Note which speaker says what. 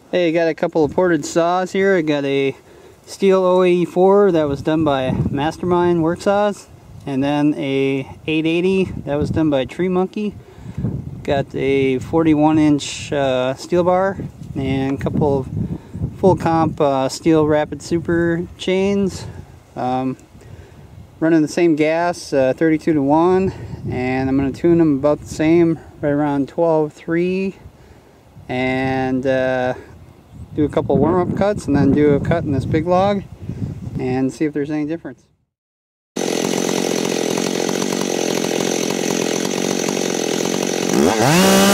Speaker 1: Hey, I got a couple of ported saws here. I got a Stihl 084 that was done by Mastermind Work Saws, and then a 880 that was done by Tree Monkey. Got a 41-inch steel bar and a couple of full comp Stihl Rapid Super chains. Running the same gas, 32 to 1, and I'm going to tune them about the same, right around 12.3, and do a couple warm-up cuts and then do a cut in this big log and see if there's any difference.
Speaker 2: Ah!